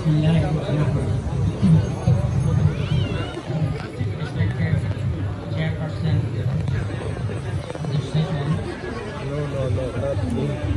Bismillahirrahmanirrahim. Respected Chairperson of the session, No, not me.